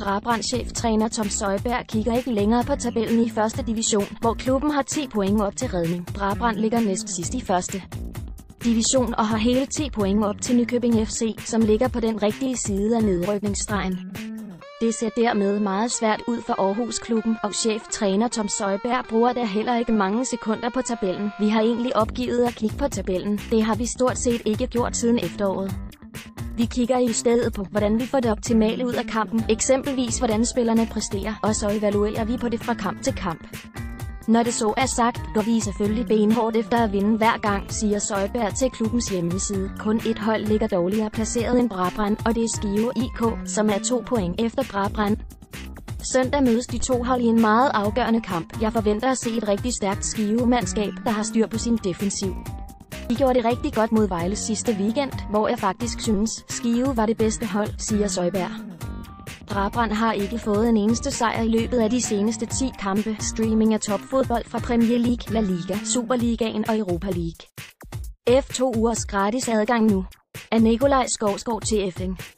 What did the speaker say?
Brabrand-cheftræner Tom Søjberg kigger ikke længere på tabellen i første division, hvor klubben har 10 point op til redning. Brabrand ligger næst sidst i første division og har hele 10 point op til Nykøbing FC, som ligger på den rigtige side af nedrykningsstregen. Det ser dermed meget svært ud for Aarhus-klubben, og cheftræner Tom Søjberg bruger der heller ikke mange sekunder på tabellen. Vi har egentlig opgivet at kigge på tabellen. Det har vi stort set ikke gjort siden efteråret. Vi kigger i stedet på, hvordan vi får det optimale ud af kampen, eksempelvis hvordan spillerne præsterer, og så evaluerer vi på det fra kamp til kamp. Når det så er sagt, går vi selvfølgelig benhårdt efter at vinde hver gang, siger Søjberg til klubbens hjemmeside. Kun et hold ligger dårligere placeret end Brabrand, og det er Skive IK, som er 2 point efter Brabrand. Søndag mødes de to hold i en meget afgørende kamp. Jeg forventer at se et rigtig stærkt Skive-mandskab, der har styr på sin defensiv. De gjorde det rigtig godt mod Vejle sidste weekend, hvor jeg faktisk synes, Skive var det bedste hold, siger Søjberg. Brabrand har ikke fået en eneste sejr i løbet af de seneste 10 kampe. Streaming af topfodbold fra Premier League, La Liga, Superligaen og Europa League. F2 ugers gratis adgang nu. Af Nikolaj Skovsgaard til Effing.